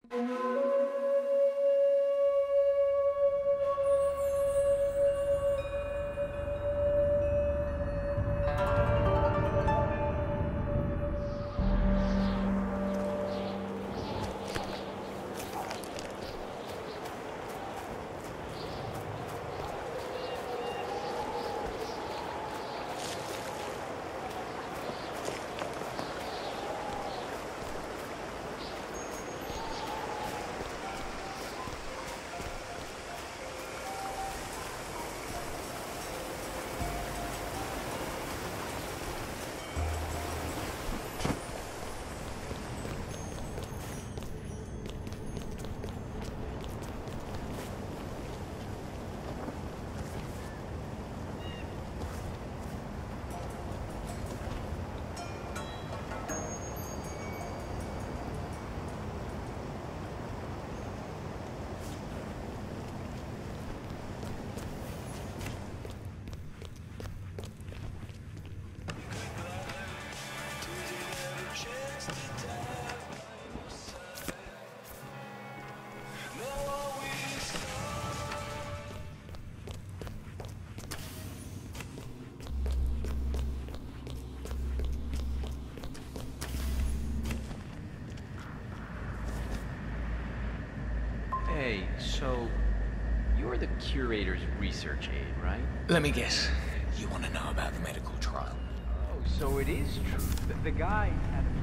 Hey, so you're the curator's research aide, right? Let me guess. You want to know about the medical trial? Oh, so it is true. The guy had a...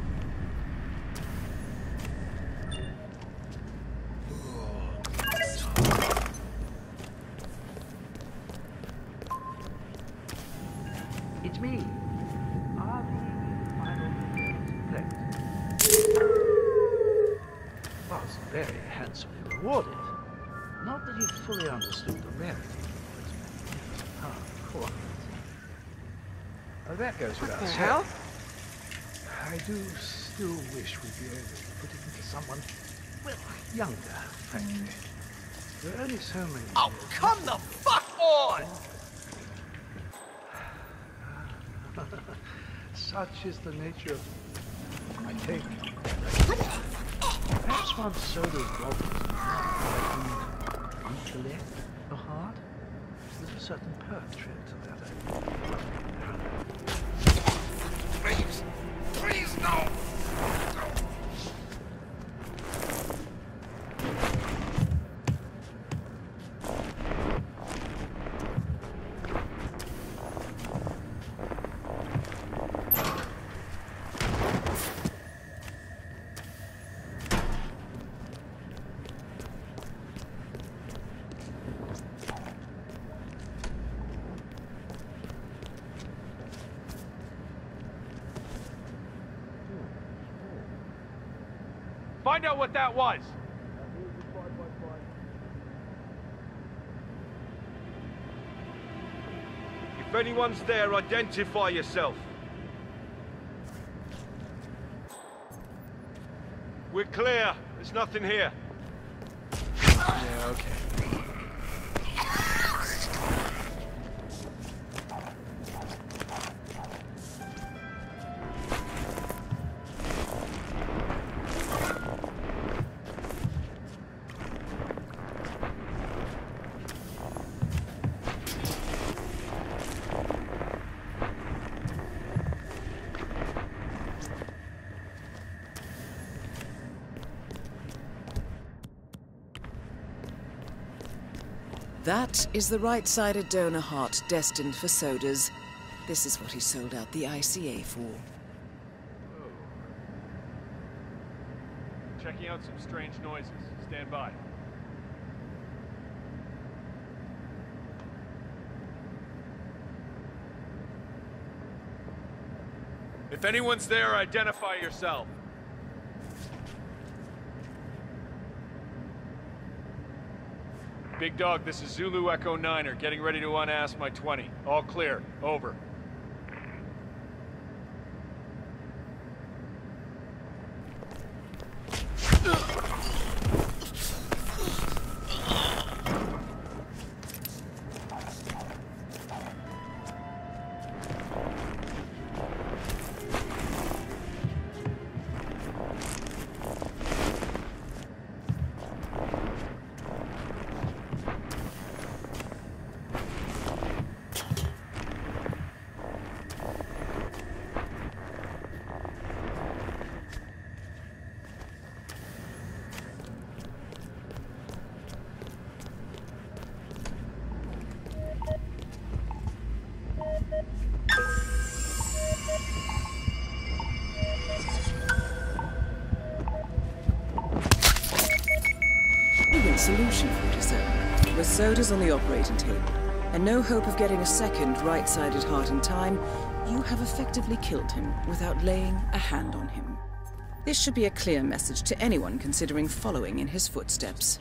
It's me. Are the final details correct? Was very handsomely rewarded. Not that he fully understood the rarity of it. Of course. That goes without saying. hell? I do still wish we'd be able to put it into someone, well, younger, frankly. There are only so many... Oh, come the fuck on! Such is the nature of my take. Perhaps one soda robbed intellect, the heart. There's a certain poetry to that. Please! Please, no! Find out what that was. If anyone's there, identify yourself. We're clear. There's nothing here. Yeah, okay. That is the right-sided donor heart destined for sodas. This is what he sold out the ICA for. Checking out some strange noises. Stand by. If anyone's there, identify yourself. Big Dog, this is Zulu Echo 9er, getting ready to unask my 20. All clear. Over. solution, 47. With Soders on the operating table, and no hope of getting a second right-sided heart in time, you have effectively killed him without laying a hand on him. This should be a clear message to anyone considering following in his footsteps.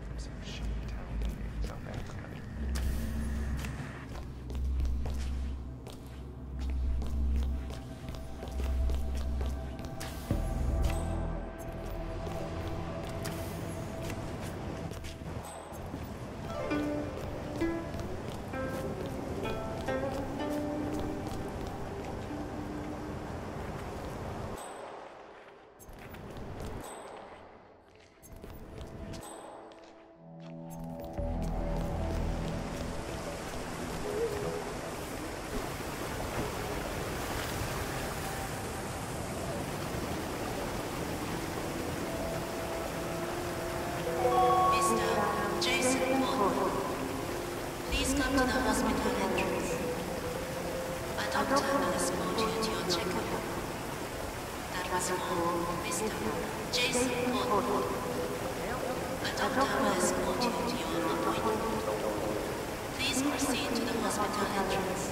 Please come to the hospital entrance. A doctor will escort you to your checkup. That was for Mr. Jason Portwood. A doctor will escort you to your appointment. Please proceed to the hospital entrance.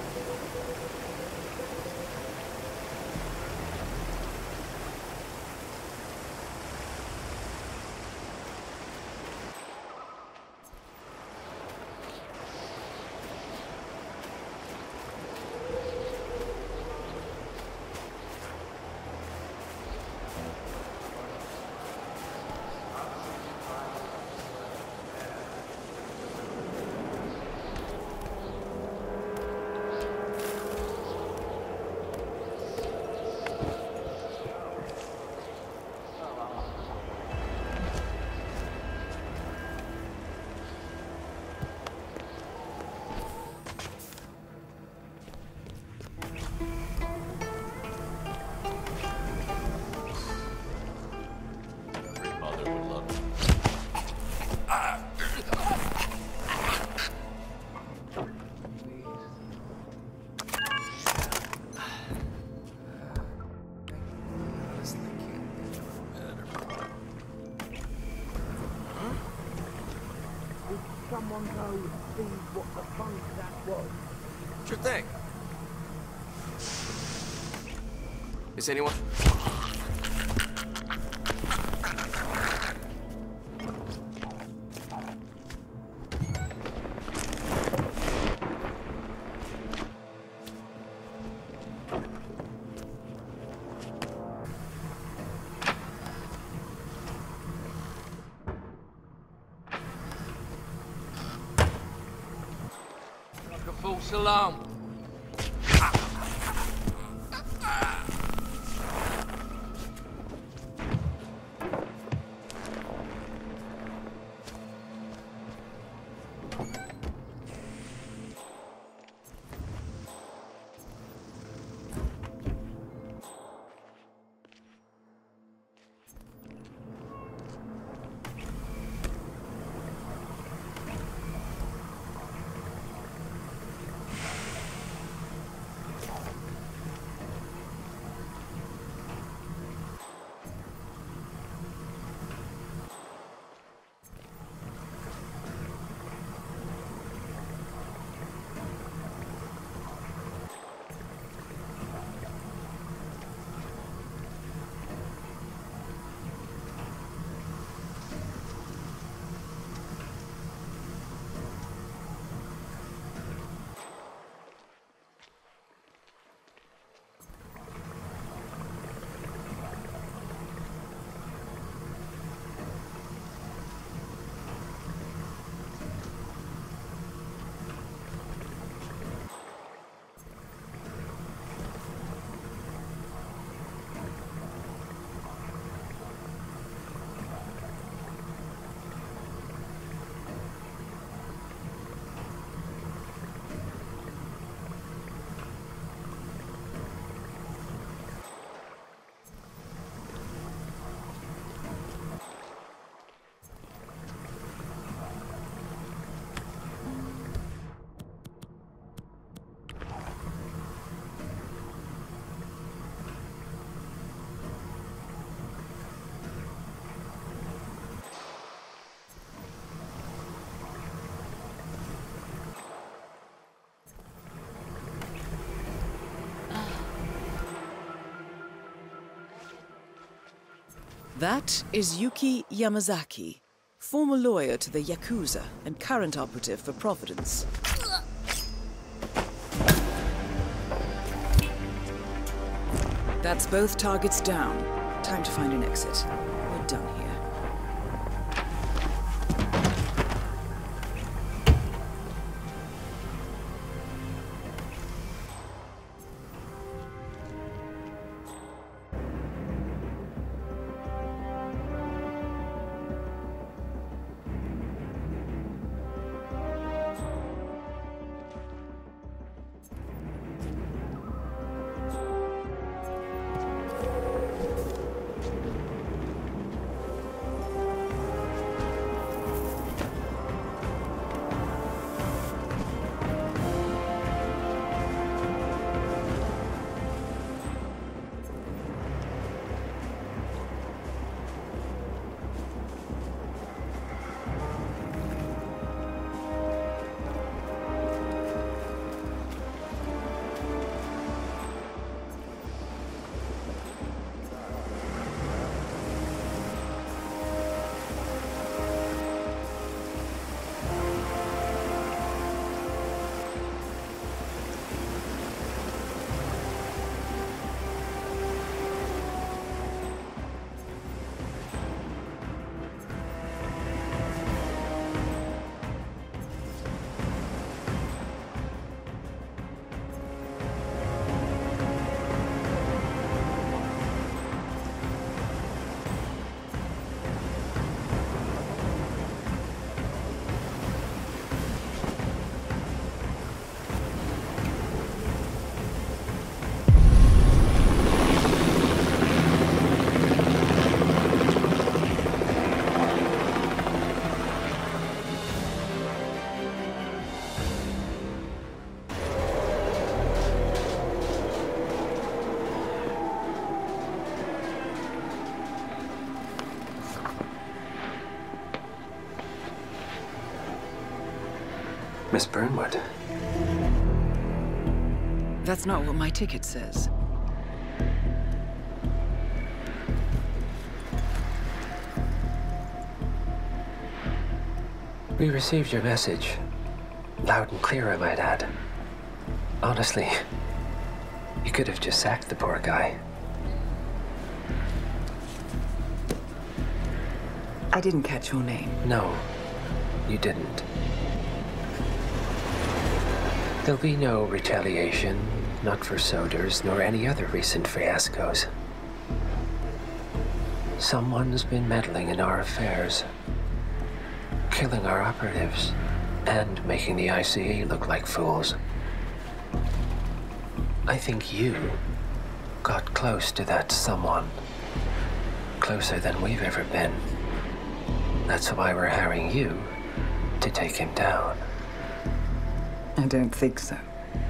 Someone go see what the funk that was? Sure thing. Is anyone... False alarm. That is Yuki Yamazaki, former lawyer to the Yakuza and current operative for Providence. That's both targets down. Time to find an exit. We're done here. Miss Burnwood. That's not what my ticket says. We received your message. Loud and clear, I might add. Honestly, you could have just sacked the poor guy. I didn't catch your name. No, you didn't. There'll be no retaliation, not for Soders, nor any other recent fiascos. Someone's been meddling in our affairs, killing our operatives, and making the ICE look like fools. I think you got close to that someone. Closer than we've ever been. That's why we're hiring you to take him down. I don't think so.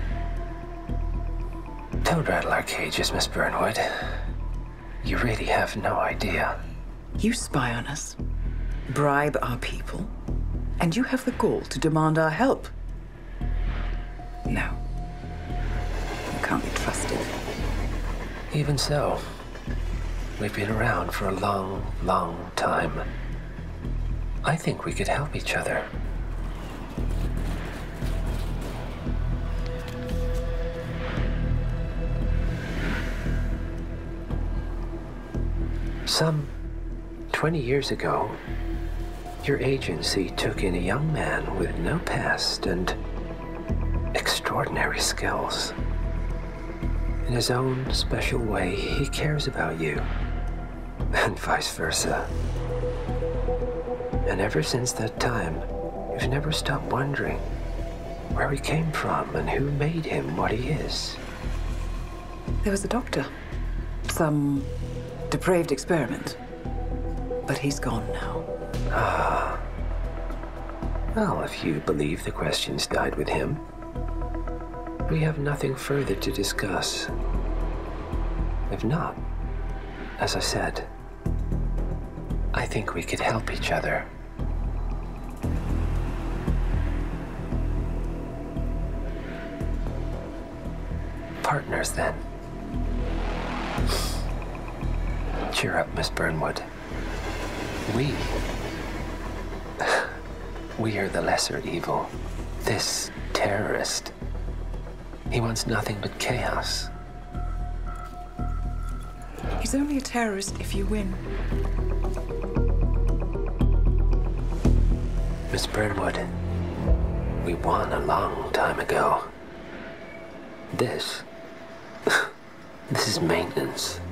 Don't rattle our cages, Miss Burnwood. You really have no idea. You spy on us, bribe our people, and you have the gall to demand our help. No. You can't be trusted. Even so, we've been around for a long, long time. I think we could help each other. Some 20 years ago, your agency took in a young man with no past and extraordinary skills. In his own special way, he cares about you, and vice versa. And ever since that time, you've never stopped wondering where he came from and who made him what he is. There was a doctor. Some depraved experiment. But he's gone now. Ah. Well, if you believe the questions died with him, we have nothing further to discuss. If not, as I said, I think we could help each other. Partners, then. Cheer up, Miss Burnwood. We are the lesser evil. This terrorist, he wants nothing but chaos. He's only a terrorist if you win. Miss Burnwood, we won a long time ago. This is maintenance.